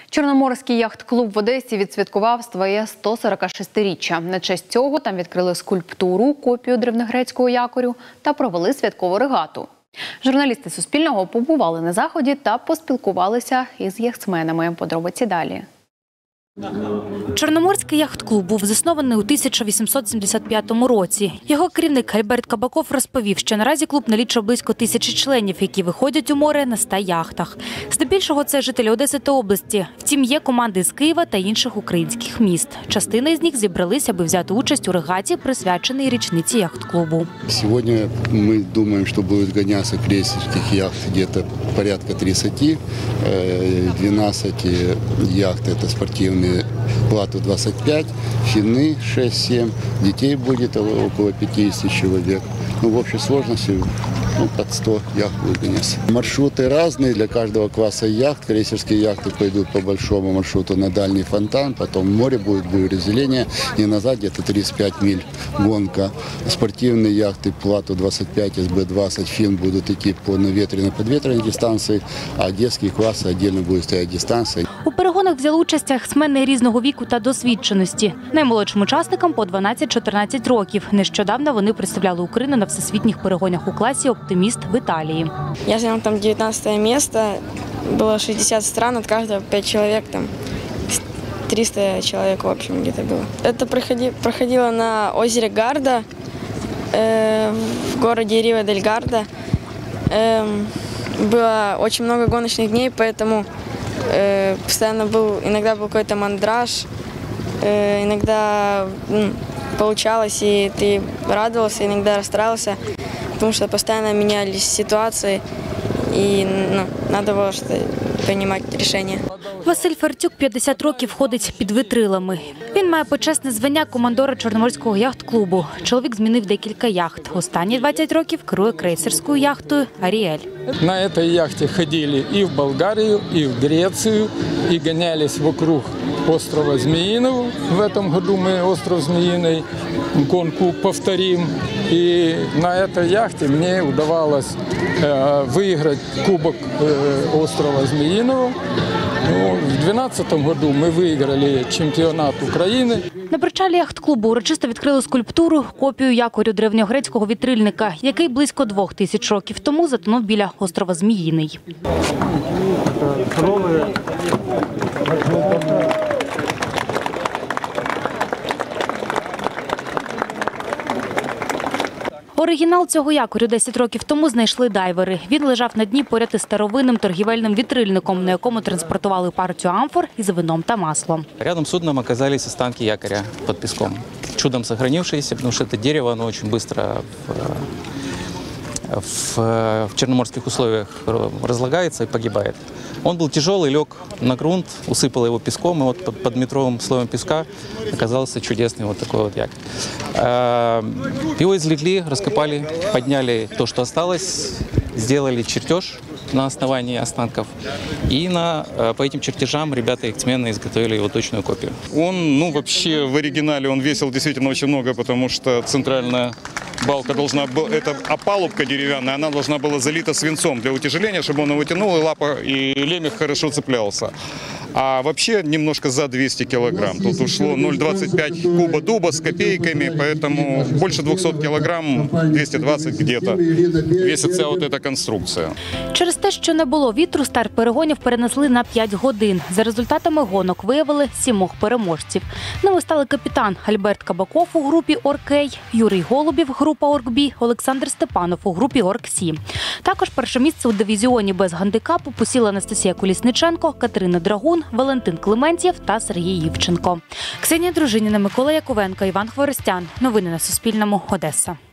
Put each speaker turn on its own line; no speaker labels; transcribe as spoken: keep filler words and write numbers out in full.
Чорноморський яхт-клуб в Одесі відсвяткував своє сто сорок шестиріччя. На честь цього там відкрили скульптуру, копію древньогрецького якорю та провели святкову регату. Журналісти Суспільного побували на заході та поспілкувалися із яхтсменами. Подробиці далі.
Чорноморський яхт-клуб був заснований у тисяча вісімсот сімдесят п'ятому році. Його керівник Альберт Кабаков розповів, що наразі клуб налічує близько тисячі членів, які виходять у море на ста яхтах. Здебільшого це жителі Одеси та області. Втім, є команди з Києва та інших українських міст. Частина із них зібралися, аби взяти участь у регаті, присвяченій річниці яхт-клубу.
Сьогодні ми думаємо, що будуть ганятися крейсерських яхт десь порядка тридцати. дванадцять яхт – це спортивні. Плату двадцать пять, финны шесть-семь, детей будет около пятидесяти человек. Ну, в общей сложности ну, под сто яхт будет гоняться. Маршруты разные для каждого класса яхт. Крейсерские яхты пойдут по большому маршруту на дальний фонтан, потом в море будет буеразделение и назад где-то тридцать пять миль гонка. Спортивные яхты плату двадцать пять, эс бэ двадцать, фин будут идти по наветренной-подветренной дистанции, а одесские классы отдельно будут стоять дистанции.
У перегонах взяли участь яхтсмени різного віку та досвідченості. Наймолодшим учасникам по дванадцять-чотирнадцять років. Нещодавно вони представляли Україну на всесвітніх перегонах у класі «Оптиміст» в Італії.
Я занял там девятнадцатое место. Было шестьдесят стран, от каждого пять человек, там триста человек в общем где-то было. Это проходило на озере Гарда, э, в городе Рио-дель-Гарда. Э, было очень много гоночных дней, поэтому э, постоянно был, иногда был какой-то мандраж, э, иногда ну, получалось, и ты радовался, иногда расстраивался, потому что постоянно менялись ситуации, и ну, надо было что-то принимать решение.
Василь Фертюк п'ятдесят років ходить під вітрилами. Він має почесне звання командора Чорноморського яхт-клубу. Чоловік змінив декілька яхт. Останні двадцять років керує крейсерською яхтою «Аріель».
На этой яхте ходили и в Болгарию, и в Грецию, и гонялись вокруг острова Змеиного. В этом году мы остров Змеиный гонку повторим. И на этой яхте мне удавалось э, выиграть кубок э, острова Змеиного. Ну, в две тысячи двенадцатом году ми виграли чемпіонат України.
На причалі яхт-клубу урочисто відкрили скульптуру, копію якорю древньогрецького вітрильника, який близько двох тисяч років тому затонув біля острова Зміїний. Оригінал цього якорю десять років тому знайшли дайвери. Він лежав на дні поряд із старовинним торгівельним вітрильником, на якому транспортували партію амфор із вином та маслом.
Рядом с судном оказались останки якоря под песком. Чудом сохранившиеся, потому что это дерево, оно очень быстро в, в, в черноморских условиях разлагается и погибает. Он был тяжелый, лег на грунт, усыпал его песком, и вот под, под метровым слоем песка оказался чудесный вот такой вот якорь. Его извлекли, раскопали, подняли то, что осталось, сделали чертеж на основании останков. И на, по этим чертежам ребята-яхтсмены изготовили его точную копию.
Он, ну, вообще в оригинале он весил действительно очень много, потому что центральная балка должна была, это опалубка деревянная, она должна была залита свинцом для утяжеления, чтобы он его тянул, и лапа, и лемех хорошо цеплялся. А вообще немножко за двести килограмм. Тут ушло ноль целых двадцать пять куба дуба с копейками, поэтому больше двухсот килограмм, двести двадцать где-то, весит вся вот эта конструкция.
Через те, що не було вітру, старт перегонів перенесли на п'ять годин. За результатами гонок виявили сімох переможців. Ними стали капітан Альберт Кабаков у групі «Орк-Кей», Юрій Голубів, група «Орк-Бі», Олександр Степанов у групі «Орк-Сі». Також перше місце у дивізіоні без гандикапу посіла Анастасія Колісниченко, Катерина Драгун, Валентин Клементьєв та Сергій Євченко. Ксенія Дружиніна, Микола Яковенко, Іван Хворостян. Новини на Суспільному. Одеса.